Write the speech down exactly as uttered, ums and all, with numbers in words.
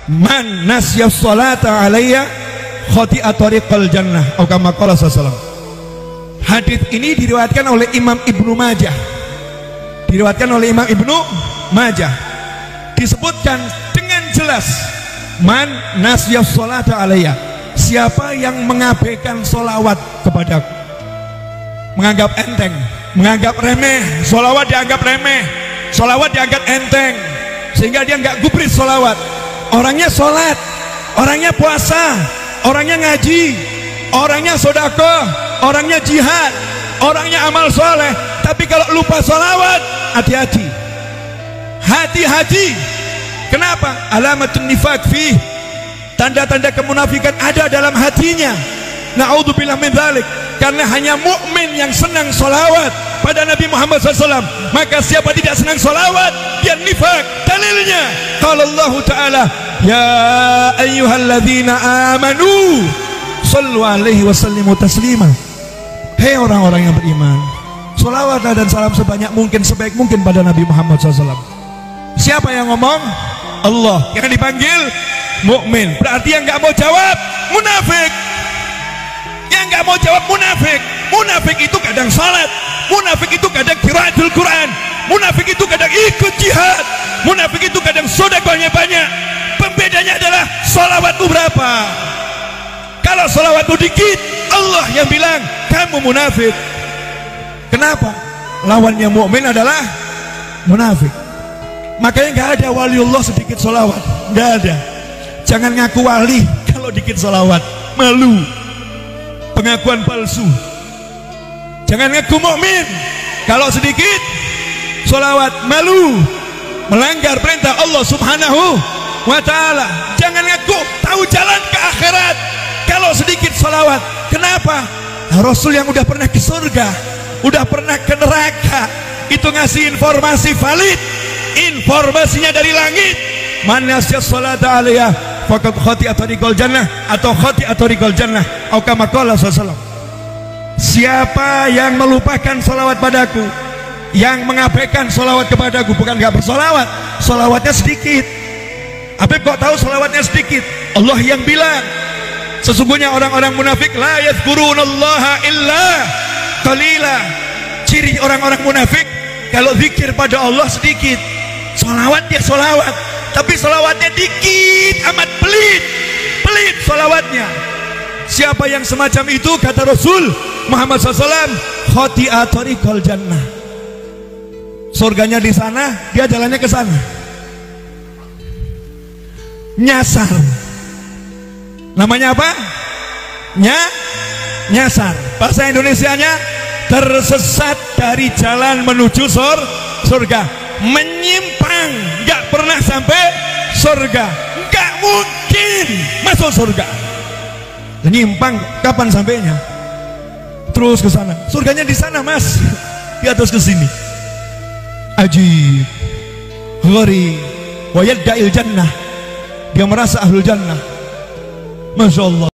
man nasya sholata alayya khati'a tariqal jannah atau kama qala sallallahu alaihi wasallam. Hadis ini diriwayatkan oleh Imam Ibnu Majah. Diriwayatkan oleh Imam Ibnu Majah. Disebutkan dengan jelas, man nasya sholata alayya, siapa yang mengabaikan sholawat kepadaku, menganggap enteng, menganggap remeh, sholawat dianggap remeh, sholawat dianggap enteng, sehingga dia nggak gubris sholawat. Orangnya sholat, orangnya puasa, orangnya ngaji, orangnya sodako, orangnya jihad, orangnya amal soleh, tapi kalau lupa sholawat, hati-hati, hati-hati. Kenapa? Alamatun nifaq fi, tanda-tanda kemunafikan ada dalam hatinya. Na'udzubillah min dzalik. Karena hanya mukmin yang senang sholawat pada Nabi Muhammad shallallahu alaihi wasallam. Maka siapa tidak senang sholawat, dia nifaq. Dalilnya qala Allah Ta'ala, ya ayyuhalladzina amanu sallu alaihi wasallimu taslima. Hei orang-orang yang beriman, sholawatlah dan salam sebanyak mungkin, sebaik mungkin pada Nabi Muhammad shallallahu alaihi wasallam. Siapa yang ngomong? Allah. Yang dipanggil mukmin. Berarti yang nggak mau jawab munafik. Yang nggak mau jawab munafik. Munafik itu kadang salat, munafik itu kadang qiraatul Quran, munafik itu kadang ikut jihad, munafik itu kadang sedekahnya banyak. Pembedanya adalah sholawatmu berapa. Kalau sholawatmu dikit, Allah yang bilang kamu munafik. Kenapa? Lawannya mukmin adalah munafik. Makanya nggak ada waliullah sedikit sholawat, nggak ada. Jangan ngaku wali kalau dikit sholawat, malu, pengakuan palsu. Jangan ngaku mukmin kalau sedikit sholawat, malu, melanggar perintah Allah Subhanahu wa Ta'ala. Jangan ngaku tahu jalan ke akhirat kalau sedikit sholawat. Kenapa? Rasul yang udah pernah ke surga, udah pernah ke neraka, itu ngasih informasi valid. Informasinya dari langit. Man yasya sholata alaiya faqad khati'a tariqal jannah atau khati'a tariqal jannah atau kama qala sallallahu alaihi wasallam. Siapa yang melupakan sholawat padaku, yang mengabaikan sholawat kepadaku, bukan gak bersolawat, sholawatnya sedikit. Habib kok tahu sholawatnya sedikit? Allah yang bilang. Sesungguhnya orang-orang munafik la yadhkurunallaha illa qalila. Ciri orang-orang munafik, kalau zikir pada Allah sedikit, sholawat dia sholawat, tapi sholawatnya dikit, amat pelit, pelit sholawatnya. Siapa yang semacam itu, kata Rasul Muhammad shallallahu alaihi wasallam, khati'a tariqal jannah. Surganya di sana, dia jalannya ke sana. Nyasar. Namanya apa? Nya, nyasar. Bahasa Indonesianya tersesat dari jalan menuju sur, surga. Menyimpang, nggak pernah sampai surga, nggak mungkin masuk surga. Menyimpang, kapan sampainya? Terus ke sana. Surganya di sana, Mas. Di atas ke sini. Ajib, ghari, wa yadda'il jannah. Dia merasa ahlul jannah. Masya Allah.